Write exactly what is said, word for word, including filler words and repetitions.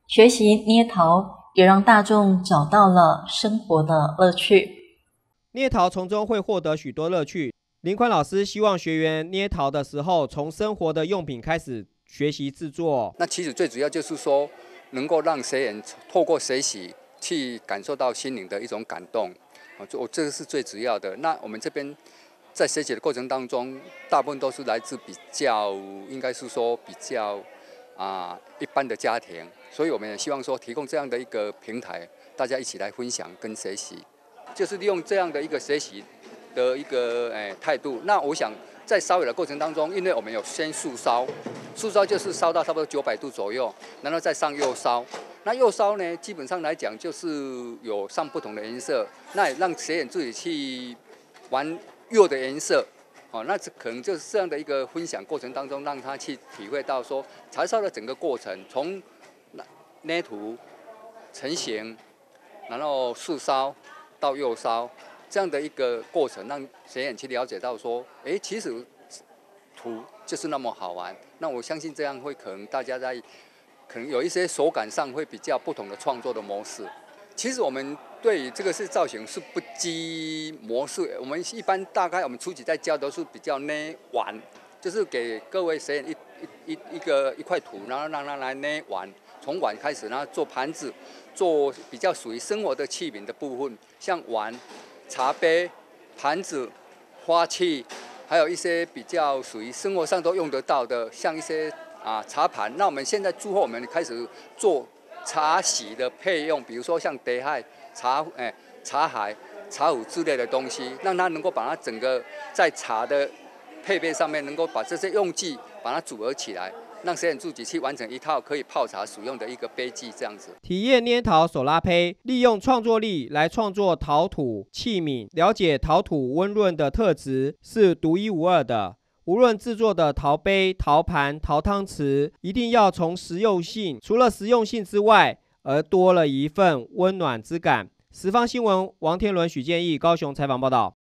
学习捏陶也让大众找到了生活的乐趣。 捏陶从中会获得许多乐趣。林宽老师希望学员捏陶的时候，从生活的用品开始学习制作。 那其实最主要就是说，能够让学员透过学习去感受到心灵的一种感动。我这个是最主要的。那我们这边在学习的过程当中，大部分都是来自比较，应该是说比较啊、呃、一般的家庭，所以我们也希望说提供这样的一个平台，大家一起来分享跟学习，就是利用这样的一个学习的一个诶态度。那我想在烧窑的过程当中，因为我们有先素烧，素烧就是烧到差不多九百度左右，然后再上釉烧。那釉烧呢，基本上来讲就是有上不同的颜色，那也让学员自己去玩釉的颜色，哦，那可能就是这样的一个分享过程当中，让他去体会到说柴烧的整个过程，从捏土、成型，然后素烧到釉烧这样的一个过程，让学员去了解到说，哎，其实土就是那么好玩。那我相信这样会可能大家在。可能有一些手感上会比较不同的创作的模式。其实我们对这个是造型是不拘模式，我们一般大概我们初级在教都是比较捏碗，就是给各位学员一一一一个一块土，然后让他来捏碗，从碗开始，然后做盘子，做比较属于生活的器皿的部分，像碗、茶杯、盘子、花器，还有一些比较属于生活上都用得到的，像一些。啊，茶盘。那我们现在祝后，我们开始做茶洗的配用，比如说像茶海、茶哎、茶海、茶壶之类的东西，让它能够把它整个在茶的配备上面，能够把这些用具把它组合起来，让学员自己去完成一套可以泡茶使用的一个杯具，这样子。 体验捏陶手拉胚，利用创作力来创作陶土器皿，了解陶土温润的特质是独一无二的。无论制作的陶杯、陶盘、陶汤匙，一定要从实用性，除了实用性之外，而多了一份温暖之感。十方新闻王天伦、许建义高雄采访报道。